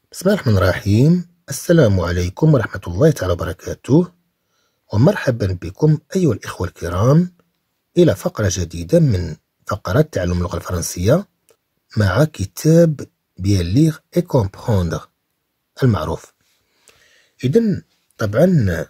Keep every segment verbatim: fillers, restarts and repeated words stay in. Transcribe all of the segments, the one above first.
بسم الله الرحمن الرحيم. السلام عليكم ورحمة الله تعالى وبركاته، ومرحبا بكم أيها الإخوة الكرام إلى فقرة جديدة من فقرات تعلم اللغة الفرنسية مع كتاب بيان ليغ اي كومبخوندغ المعروف. إذن طبعا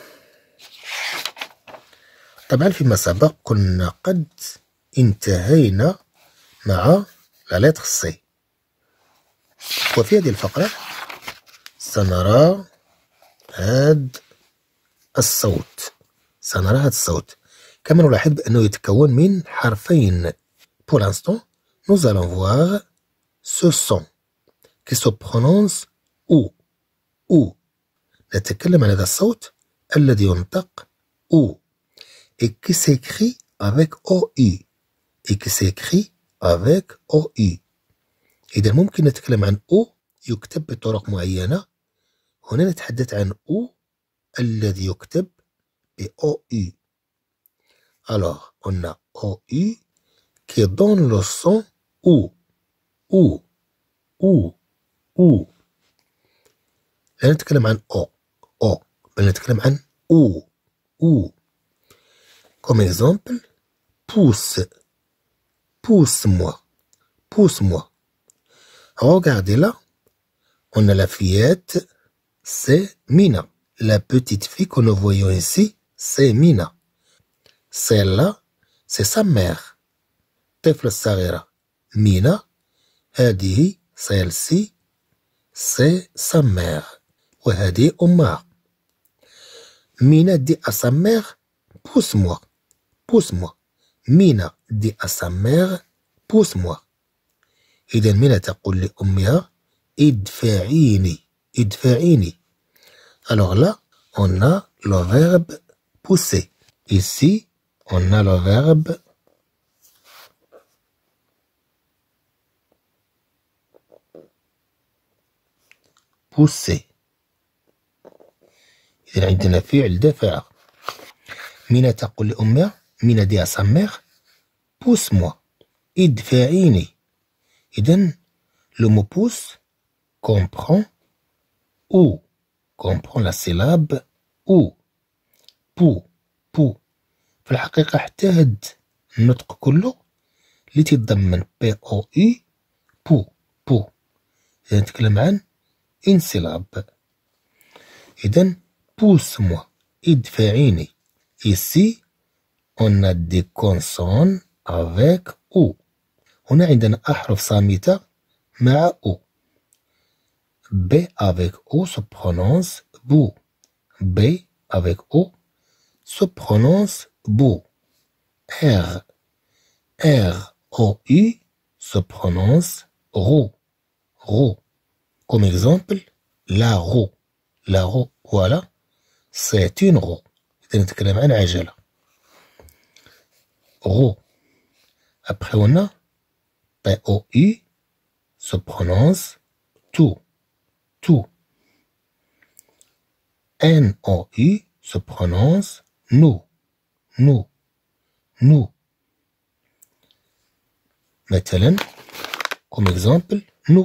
طبعا فيما سبق كنا قد انتهينا مع لا لتر سي، وفي هذه الفقرة سنرى هذا الصوت سنرى هذا الصوت كما نلاحظ بأنه يتكون من حرفين. Pour l'instant, nous allons voir ce son qui se prononce ou ou. نتكلم عن هذا الصوت الذي ينطق ou et qui s'écrit avec O U et qui s'écrit avec O U. إذا ممكن نتكلم عن أو يكتب بطرق معينة. هنا نتحدث عن أو الذي يكتب ب O U. Alors, on a O U qui donne le son OU OU OU OU. لا نتكلم عن أو أو بل نتكلم عن أو أو. Comme exemple, pousse pousse-moi pousse-moi. Regardez là, on a la fillette, c'est Mina. La petite fille que nous voyons ici, c'est Mina. Celle-là, c'est sa mère. طفل الصغيرة مينا. هذه celle-ci, c'est sa mère. وهذه أمها. Mina dit à sa mère, pousse-moi, pousse-moi. Mina dit à sa mère, pousse-moi. إذا مينا تقول لأمها ادفعيني ادفعيني. Alors là, on a le verbe pousser. Ici, on a le verbe pousser. إذا عندنا فعل دفع. مينا تقول لأمها، مينا دي à sa mère، pousse-moi ادفعيني. إذن le mot pousse comprend ou comprend la syllabe ou بو بو. في الحقيقة حتى هاد النطق كله اللي تيتضمن بي او اي بو بو. إذا نتكلم عن إن syllabe. إذن pousse moi ادفعيني. Ici on a des consonnes avec ou. هنا عندنا أحرف صامتة مع أو. B avec O se prononce bou. B avec O se prononce bou. R R O U se prononce roue roue. Comme exemple, la roue la roue. Voilà, c'est une roue. إذا نتكلم عن عجلة roue. Après on a P O U se prononce tout tout. N O U se prononce nous nous nous. مثلا comme exemple nous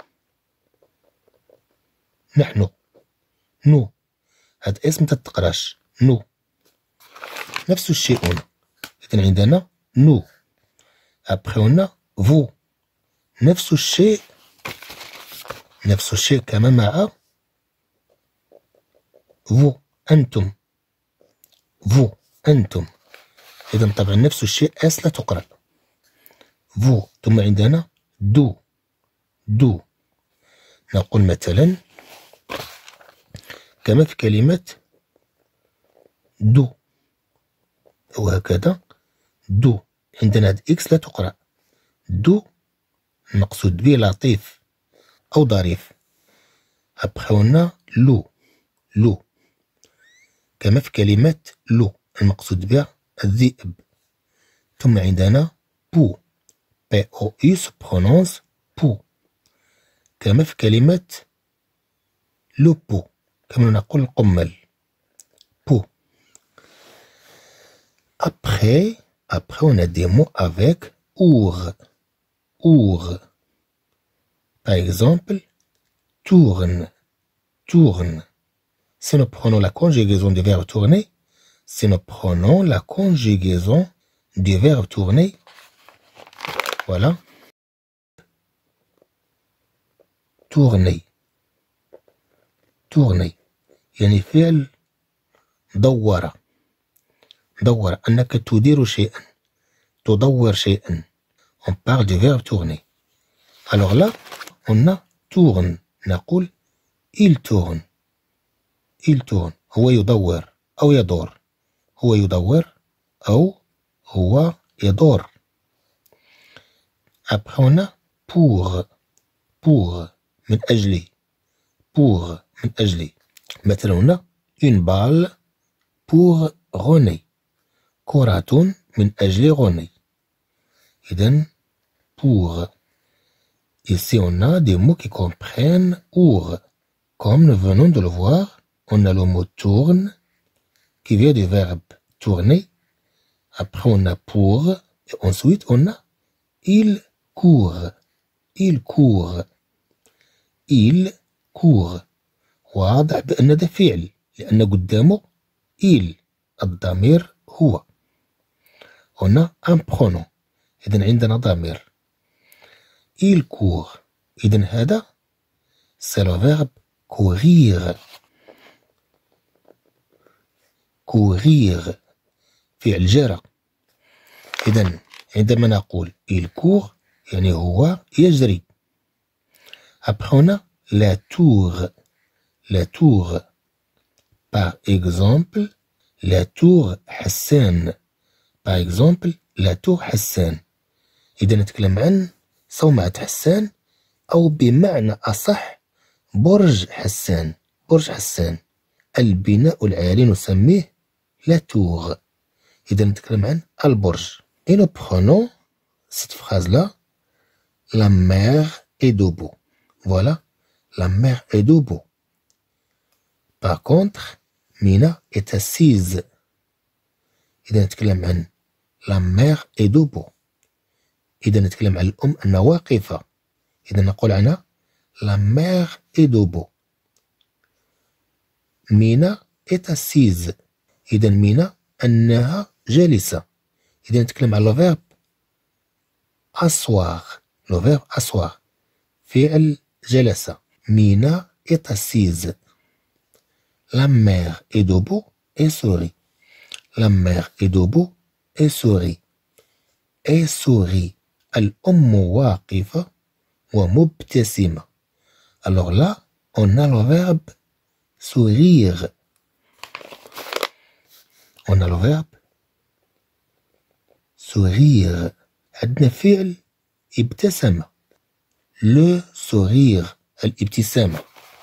نحن nous. هذا اسم تتقراش nous. نفس الشيء هنا. إذن عندنا nous. Après on a vous. نفس الشيء نفس الشيء كما مع vous أنتم vous أنتم. إذن طبعا نفس الشيء اس لا تقرأ vous. ثم عندنا دو دو. نقول مثلا كما في كلمة دو وهكذا دو. عندنا هاد إكس لا تقرأ. دو المقصود به لطيف أو ظريف. Après on a لو لو كما في كلمة لو المقصود بها الذئب. ثم عندنا بو. P O U se prononce بو كما في كلمة لو بو كما نقول القمل بو. Après après on a des mots avec our our. Par exemple, tourne, tourne. Si nous prenons la conjugaison du verbe tourner, si nous prenons la conjugaison du verbe tourner, voilà, tourner, tourner, يعني فعل دور، دور، أنك تدير شيئا، تدور شيئا. On parle du verbe tourner. Alors là, on a tourne، نقول il tourne، il tourne، هو يدور أو يدور، هو يدور أو هو يدور. Après on a pour، pour من أجلي، pour من أجلي. مثلا هنا une balle pour René، كرة من أجل غني. إذن pour. Ici on a des mots qui comprennent our. Comme nous venons de le voir, on a le mot tourne qui vient du verbe tourner. Après on a pour et ensuite on a il court، il court، il court. واضح بأن ده فعل لأن قدامه il، الضمير هو. on a un pronom، إذن عندنا ضمير il court. إذن هذا c'est le verbe courir، courir فعل جرى. إذن عندما نقول il court يعني هو يجري. Après on a la tour، la tour. Par exemple la tour حسان، par exemple la tour حسان. إذا نتكلم عن صومعة حسان أو بمعنى أصح برج حسان، برج حسان. البناء العالي نسميه la tour. إذا نتكلم عن البرج. Et nous prenons cette phrase-là, la mer est debout. Voilà, la mer est debout. Par contre Mina est assise. إذا نتكلم عن la mère est debout. إذا نتكلم عن الأم أنها واقفة. إذا نقول عنها la mère est debout. Mina est assise. إذا مينا أنها جالسة. إذا نتكلم عن le verbe asseoir. le verbe asseoir فعل جلس. مينا est assise. La mère est debout et sourit. La mère est debout et sourit. Et sourit. الأم واقفة ومبتسمة. Alors là, on a le verbe sourire. On a le verbe sourire. عندنا فعل ابتسم. Le sourire. الابتسامة.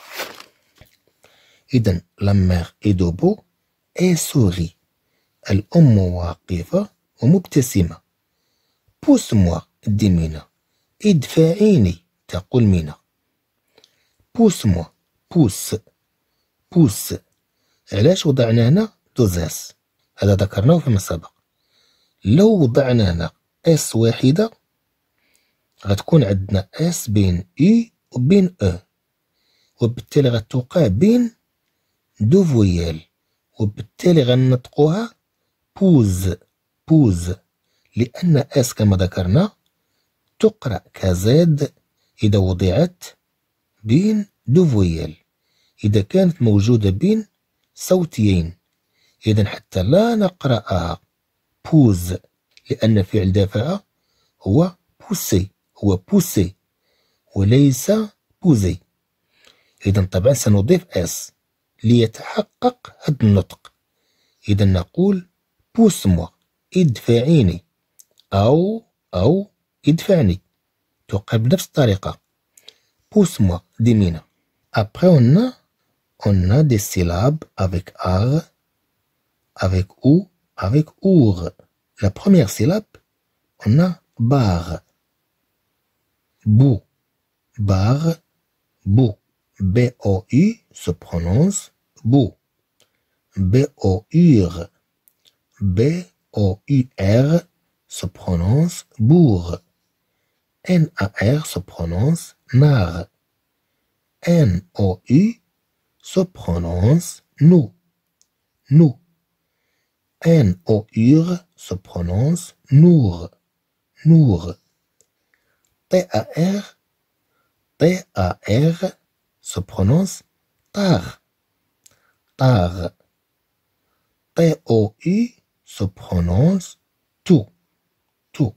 إذن la mère est debout et sourit. الأم واقفة ومبتسمة. pousse-moi دي مينا. ادفعيني تقول مينا. pousse-moi. pousse. pousse. علاش وضعنا هنا دوزاس؟ هذا ذكرناه فيما سبق. لو وضعنا هنا اس واحدة غتكون عندنا اس بين اي وبين او، وبالتالي غتوقع بين دو فويال، وبالتالي غنطقوها بوز، بوز، لأن اس كما ذكرنا تقرأ كزاد إذا وضعت بين دو فويال، إذا كانت موجودة بين صوتيين. إذن حتى لا نقرأها بوز لأن فعل دافع هو بوسي، هو بوسي وليس بوزي. إذن طبعا سنضيف اس ليتحقق هذا النطق. إذن نقول بوس موا، ادفعيني، أو أو ادفعني، توقع بنفس الطريقة. بوس موا دي مينا. Après on a on a des syllabes avec ar, avec ou, avec our. La première syllabe, on a bar, bou, bar, bou. B O U se prononce bou. B O U R. B O U R se prononce bourg. N A R se prononce nar. N O U se prononce nous. Nous. N O U se prononce nour. Nour. T A R. T A R se prononce tar. Tar. T O U se prononce tout. tout.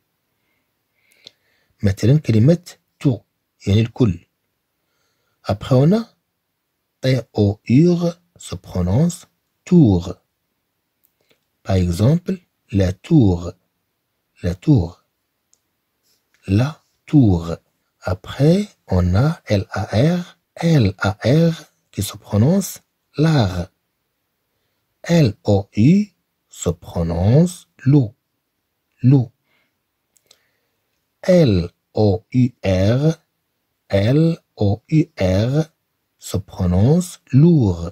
مثلا كلمة tout يعني الكل. Après on a T O U se prononce tour. Par exemple, la tour. La tour. La tour. Après, on a L A R. L A R qui se prononce l'art. L O U se prononce loup. Loup. L O U R. L O U R se prononce lourd.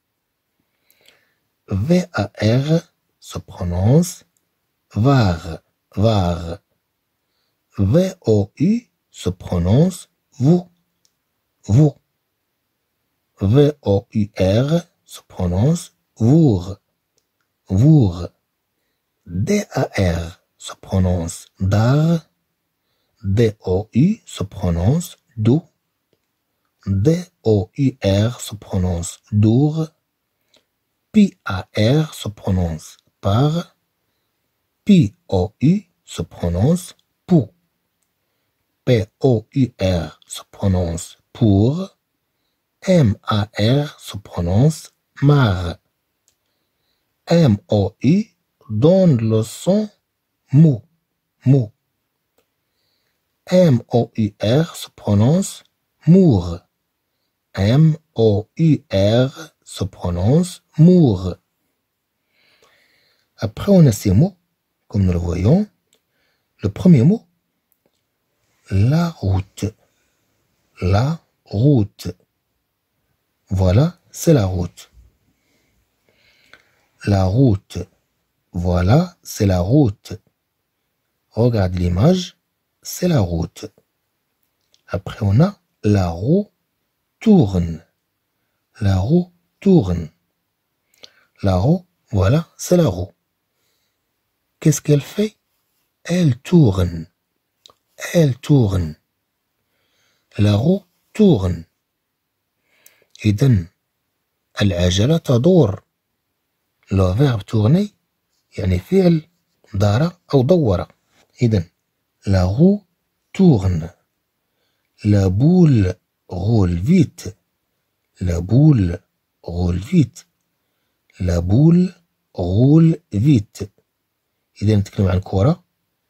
V A R se prononce var. Var. V O U se prononce vous. Vous. V O U R se prononce vour. Vour. D A R se prononce dar. D O U se prononce dou. D O U R se prononce dour. P A R se prononce par. P O U se prononce pou. P O U R se prononce pour. M A R se prononce mar. M O U donne le son mou. Mou. M O U R se prononce mour. M O U R se prononce mour. Après, on a ces mots, comme nous le voyons. Le premier mot, la route. La route. Voilà, c'est la route. La route. Voilà, c'est la route. Regarde l'image, c'est la route. Après, on a la roue tourne. La roue tourne. La roue, voilà, c'est la roue. Qu'est-ce qu'elle fait? Elle tourne. Elle tourne. La roue tourne. إذن العجلة تدور. لو verbe tourner يعني فعل دار أو دور. إذن la roue tourne. La boule roule vite. La boule roule vite. La boule roule vite. إذا نتكلم عن كرة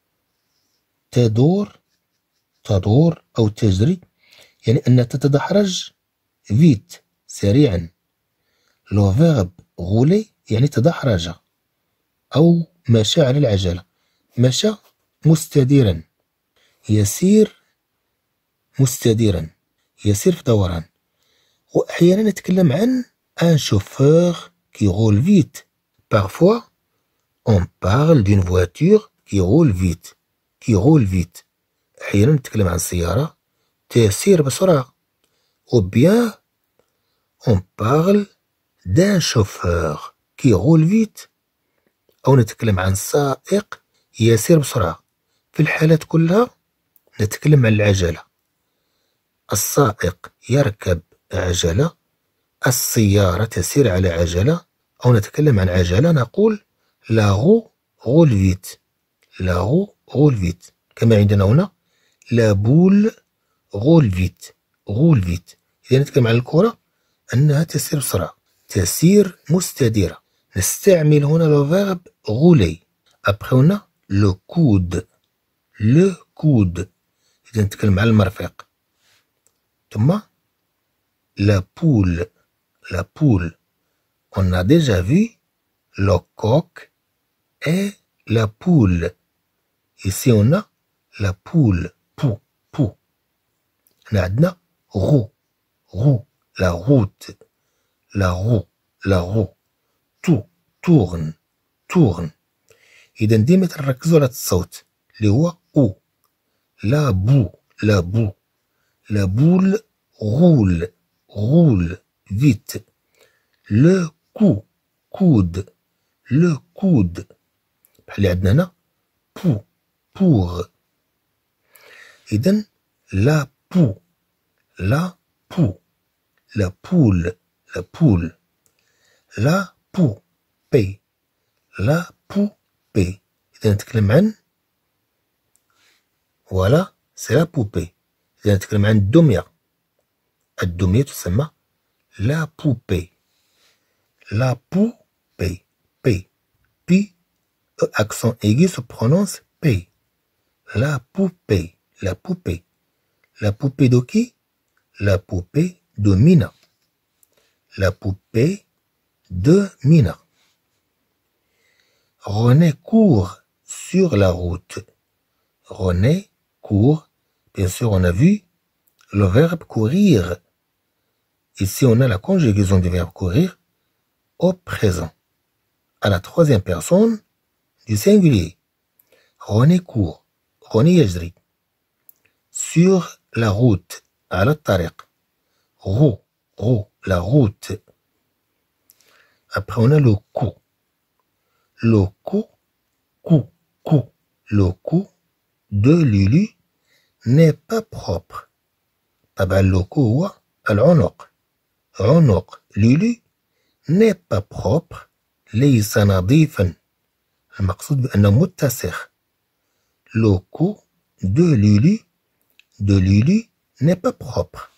تدور تدور أو تجري يعني أنها تتدحرج vite سريعا. لو فيرب غولي يعني تدحرج أو مشى على العجلة. مشى مستديرا. يسير مستديرا. يسير في دوران. وأحيانا نتكلم عن un chauffeur qui roule vite. Parfois on parle d'une voiture qui roule vite. Qui roule vite. أحيانا نتكلم عن سيارة تسير بسرعة. Ou bien on parle d'un chauffeur qui roule vite. أو نتكلم عن سائق يسير بسرعة. في الحالات كلها نتكلم عن العجلة. السائق يركب عجلة. السيارة تسير على عجلة. أو نتكلم عن عجلة نقول la roue roule vite. La roue roule vite. كما عندنا هنا la boule roule vite. roule vite. إذا نتكلم عن الكرة أنها تسير بسرعة. تسير مستديرة. نستعمل هنا le verbe rouler. Après on a le coude. Le coude. إذا نتكلم عن المرفق. ثم la poule. La poule. On a déjà vu le coq et la poule. Ici on a la poule. Pou. Pou. On a عندنا roue. Roue. La route. La roue. La roue. Tout. Tourne. Tourne. إذا ديما تركزوا على الصوت اللي هو أو. لا بو. لا بو. La boule roule. roule vite. Le cou coude. Le coude. بحال اللي عندنا هنا pou pour. إذن la poux la poux. La poule la poule. La poupée la poupée. إذا نتكلم عن voilà c'est la poupée. إذا نتكلم عن الدمية الدمية تسمى la poupée. La poupée P P accent aigu se prononce P. La poupée la poupée. La poupée de qui? La poupée de Mina. La poupée de Mina. René court sur la route. René court. Bien sûr, on a vu le verbe courir. Ici, on a la conjugaison du verbe courir au présent, à la troisième personne du singulier. René court. René يجري. Sur la route. على الطريق. Roue. Roue. La route. Après, on a le cou. Le cou. Cou. Cou. Le cou de Lulu n'est pas propre. طبعا le cou هو العنق. عنق Lulu n'est pas propre. ليس نظيفا. المقصود بأنه متسخ. Le cou de Lulu de Lulu n'est pas propre.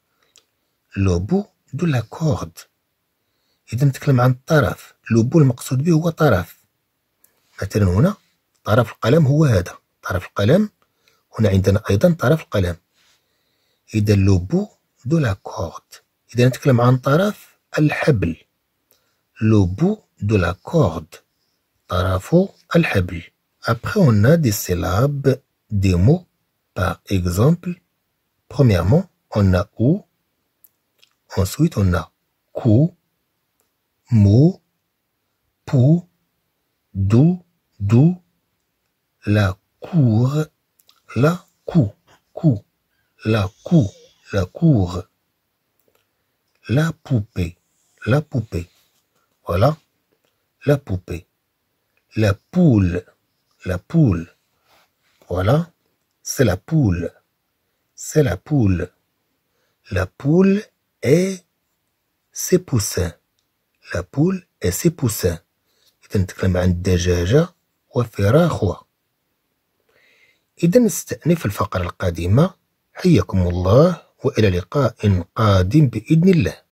Le bout de la corde. إذا نتكلم عن الطرف. le bout المقصود به هو طرف. مثلا هنا طرف القلم هو هذا. طرف القلم. هنا عندنا أيضا طرف القلم. إذا le bout de la corde. إذا نتكلم عن طرف الحبل. Le bout de la corde. طرف الحبل. Après, on a des syllabes, des mots. Par exemple, premièrement, on a ou. Ensuite, on a cou, mou, pou, dou, dou, la cour, la cou, cou, la cou, la cour, la poupée, la poupée. Voilà, la poupée. La poule, la poule. Voilà, c'est la poule. C'est la poule. La poule et ses poussins. La poule et ses poussins. إذا نتكلم عن الدجاجة وفراخها. إذا نستأنف الفقرة القادمة. حياكم الله وإلى لقاء قادم بإذن الله.